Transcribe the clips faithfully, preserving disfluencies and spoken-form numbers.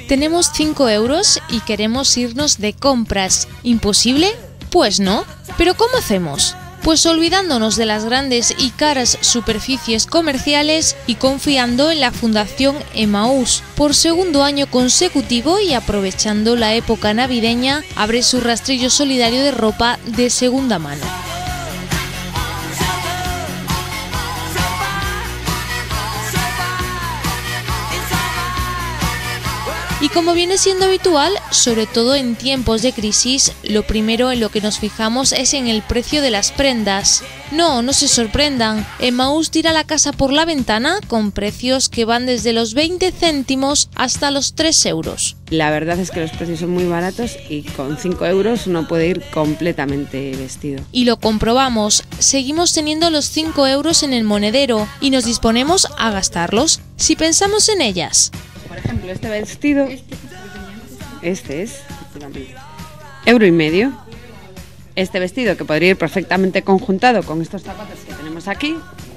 Tenemos cinco euros y queremos irnos de compras. ¿Imposible? Pues no. ¿Pero cómo hacemos? Pues olvidándonos de las grandes y caras superficies comerciales y confiando en la Fundación Emaús. Por segundo año consecutivo y aprovechando la época navideña, abre su rastrillo solidario de ropa de segunda mano. Y como viene siendo habitual, sobre todo en tiempos de crisis, lo primero en lo que nos fijamos es en el precio de las prendas. No, no se sorprendan, Emaús tira la casa por la ventana con precios que van desde los veinte céntimos hasta los tres euros. La verdad es que los precios son muy baratos y con cinco euros uno puede ir completamente vestido. Y lo comprobamos, seguimos teniendo los cinco euros en el monedero y nos disponemos a gastarlos si pensamos en ellas. Por ejemplo, este vestido, este es, euro y medio. Este vestido que podría ir perfectamente conjuntado con estos zapatos que tenemos aquí.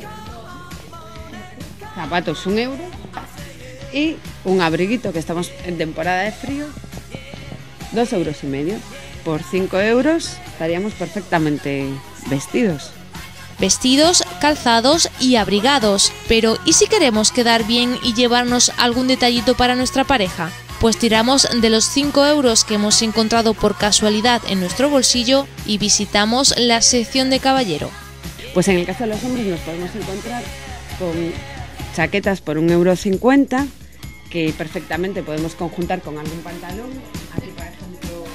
Zapatos un euro. Y un abriguito que estamos en temporada de frío, dos euros y medio. Por cinco euros estaríamos perfectamente vestidos. Vestidos, calzados y abrigados. Pero ¿y si queremos quedar bien y llevarnos algún detallito para nuestra pareja? Pues tiramos de los cinco euros que hemos encontrado por casualidad en nuestro bolsillo y visitamos la sección de caballero. Pues en el caso de los hombres nos podemos encontrar con chaquetas por un euro cincuenta, que perfectamente podemos conjuntar con algún pantalón. Aquí, por ejemplo,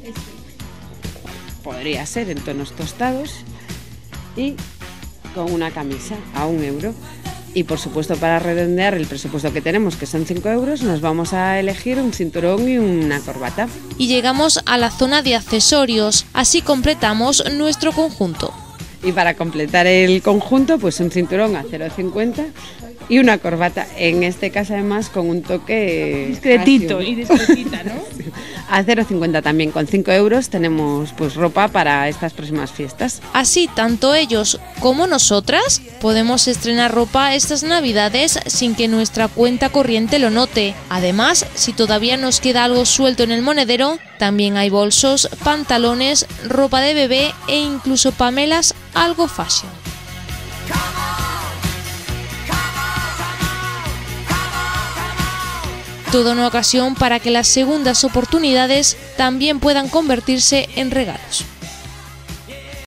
este podría ser en tonos tostados. Y con una camisa a un euro. Y por supuesto, para redondear el presupuesto que tenemos, que son cinco euros, nos vamos a elegir un cinturón y una corbata. Y llegamos a la zona de accesorios, así completamos nuestro conjunto. Y para completar el conjunto, pues un cinturón a cero cincuenta y una corbata, en este caso además con un toque discretito y discretita, ¿no? A cero cincuenta también, con cinco euros tenemos pues ropa para estas próximas fiestas. Así, tanto ellos como nosotras podemos estrenar ropa estas navidades sin que nuestra cuenta corriente lo note. Además, si todavía nos queda algo suelto en el monedero, también hay bolsos, pantalones, ropa de bebé e incluso pamelas algo fashion. Toda una ocasión para que las segundas oportunidades también puedan convertirse en regalos.